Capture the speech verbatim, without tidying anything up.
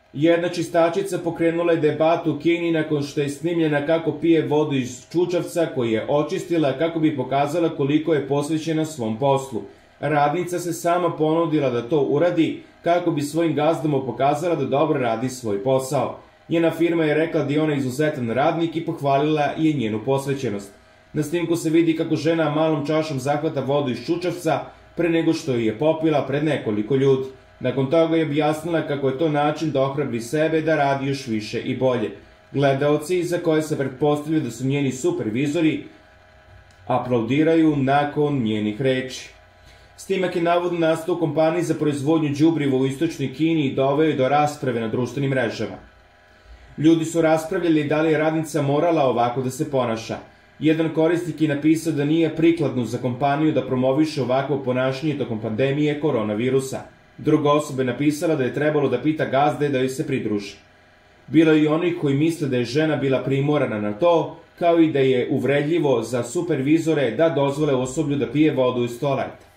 Jedna čistačica pokrenula je debatu u Kini nakon što je snimljena kako pije vodu iz čučavca koji je očistila kako bi pokazala koliko je posvećena svom poslu. Radnica se sama ponudila da to uradi kako bi svojim gazdama pokazala da dobro radi svoj posao. Njena firma je rekla da je ona izuzetan radnik i pohvalila je njenu posvećenost. Na snimku se vidi kako žena malom čašom zahvata vodu iz čučavca pre nego što je popila pred nekoliko ljudi. Nakon toga je objasnila kako je to način da ohrabri sebe da radi još više i bolje. Gledaoci, za koje se pretpostavlja da su njeni supervizori, aplaudiraju nakon njenih reči. Snimak je navodno nastao u kompaniji za proizvodnju đubriva u istočnoj Kini i doveo je do rasprave na društvenim mrežama. Ljudi su raspravljali da li je radnica morala ovako da se ponaša. Jedan korisnik je napisao da nije prikladno za kompaniju da promoviše ovakvo ponašanje tokom pandemije koronavirusa. Druga osoba je napisala da je trebalo da pita gazde da joj se pridruži. Bilo je i onih koji misle da je žena bila primorana na to, kao i da je uvredljivo za supervizore da dozvole osoblju da pije vodu iz toaleta.